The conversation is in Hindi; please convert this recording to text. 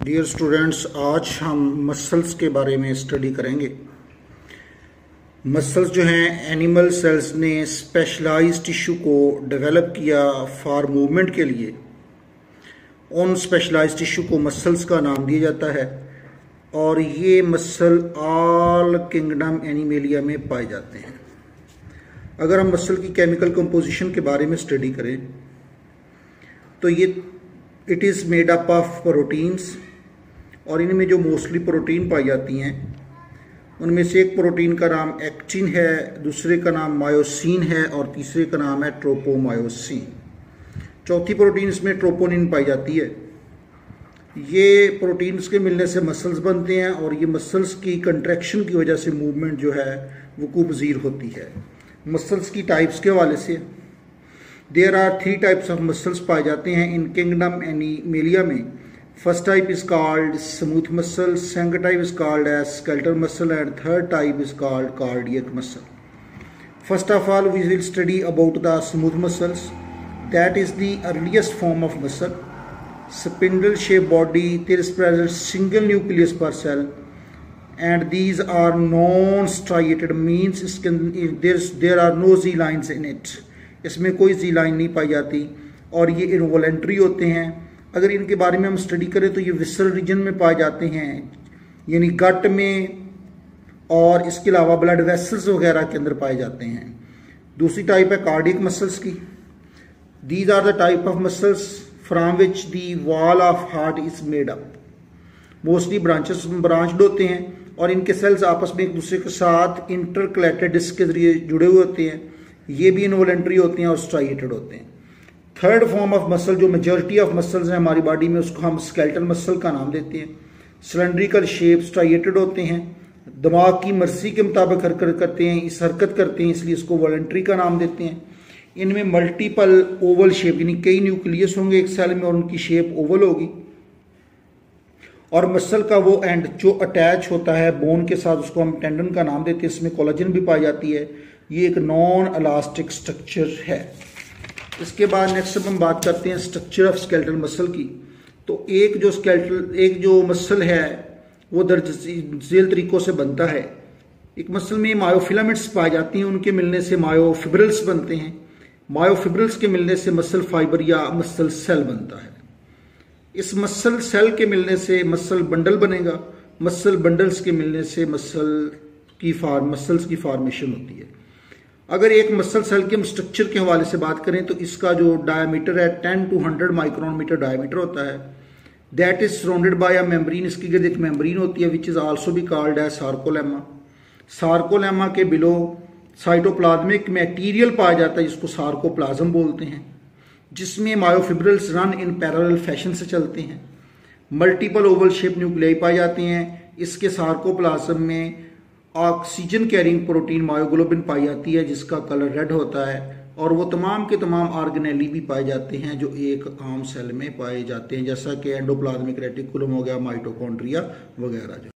डियर स्टूडेंट्स, आज हम मसल्स के बारे में स्टडी करेंगे। मसल्स जो हैं, एनिमल सेल्स ने स्पेशलाइज्ड टिश्यू को डेवलप किया फॉर मूवमेंट के लिए। उन स्पेशलाइज्ड टिश्यू को मसल्स का नाम दिया जाता है और ये मसल ऑल किंगडम एनिमेलिया में पाए जाते हैं। अगर हम मसल की केमिकल कंपोजिशन के बारे में स्टडी करें तो ये it is made up of proteins, और इनमें जो मोस्टली प्रोटीन पाई जाती हैं उनमें से एक प्रोटीन का नाम एक्टिन है, दूसरे का नाम मायोसिन है और तीसरे का नाम है ट्रोपोमायोसिन। चौथी प्रोटीन इसमें ट्रोपोनिन पाई जाती है। ये प्रोटीन्स के मिलने से मसल्स बनते हैं और ये मसल्स की कंट्रैक्शन की वजह से मूवमेंट जो है वकूअ पज़ीर होती है। मसल्स की टाइप्स के हवाले से there are 3 types of muscles पाए जाते हैं इन किंगडम एनिमेलिया में। First type is called smooth muscle, second type is called as skeletal muscle and third type is called cardiac muscle. First of all we will study about the smooth muscles. That is the earliest form of muscle. Spindle shape body, there is present single nucleus per cell and these are non-striated, means there are no Z lines in it। इसमें कोई Z लाइन नहीं पाई जाती और ये इनवॉलेंट्री होते हैं। अगर इनके बारे में हम स्टडी करें तो ये विसरल रीजन में पाए जाते हैं, यानी गट में, और इसके अलावा ब्लड वेसल्स वगैरह के अंदर पाए जाते हैं। दूसरी टाइप है कार्डियक मसल्स की। These are the type of muscles from which the wall of heart is made up. Mostly branched होते हैं और इनके सेल्स आपस में एक दूसरे के साथ इंटरकलेटेड डिस्क के जरिए जुड़े हुए होते हैं। ये भी इनवॉलेंट्री होते हैं और स्ट्राइएटेड होते हैं। थर्ड फॉर्म ऑफ मसल जो मेजॉरिटी ऑफ मसल्स हैं हमारी बॉडी में, उसको हम स्केलेटल मसल का नाम देते हैं। सिलेंड्रिकल शेप, स्ट्राइएटेड होते हैं, दिमाग की मर्जी के मुताबिक हरकत करते हैं, इस हरकत करते हैं, इसलिए इसको वॉलेंट्री का नाम देते हैं। इनमें मल्टीपल ओवल शेप, यानी कई न्यूक्लियस होंगे एक सेल में और उनकी शेप ओवल होगी। और मसल का वो एंड जो अटैच होता है बोन के साथ, उसको हम टेंडन का नाम देते हैं। इसमें कोलेजन भी पाई जाती है। ये एक नॉन इलास्टिक स्ट्रक्चर है। इसके बाद नेक्स्ट हम बात करते हैं स्ट्रक्चर ऑफ स्केलेटल मसल की। तो एक जो मसल है वो दर्ज झेल तरीकों से बनता है। एक मसल में मायोफिलामेंट्स पाई जाती हैं, उनके मिलने से मायोफिब्रिल्स बनते हैं। मायोफिब्रिल्स के मिलने से मसल फाइबर या मसल सेल बनता है। इस मसल सेल के मिलने से मसल बंडल बनेगा। मसल बंडल्स के मिलने से मसल्स की फॉर्मेशन होती है। अगर एक मसल सेल के हम स्ट्रक्चर के हवाले से बात करें तो इसका जो डायमीटर है 10 to 100 माइक्रोन मीटर डायमीटर होता है। That is surrounded by a membrane. इसकी गिर्द एक मेम्ब्रेन होती है विच इज आल्सो भी कॉल्ड एज सार्कोलेमा। सार्कोलेमा के बिलो साइटोप्लाज्मिक मटेरियल पाया जाता है जिसको सार्कोप्लाज्म बोलते हैं, जिसमें myofibrils run in parallel fashion से चलते हैं। मल्टीपल ओवल शेप न्यूक्लियाई पाए जाते हैं। इसके सार्कोप्लाज्म में ऑक्सीजन कैरिंग प्रोटीन मायोग्लोबिन पाई जाती है जिसका कलर रेड होता है, और वो तमाम के तमाम ऑर्गेनेली भी पाए जाते हैं जो एक आम सेल में पाए जाते हैं, जैसा कि एंडोप्लाज्मिक रेटिकुलम हो गया, माइटोकॉन्ड्रिया वगैरह।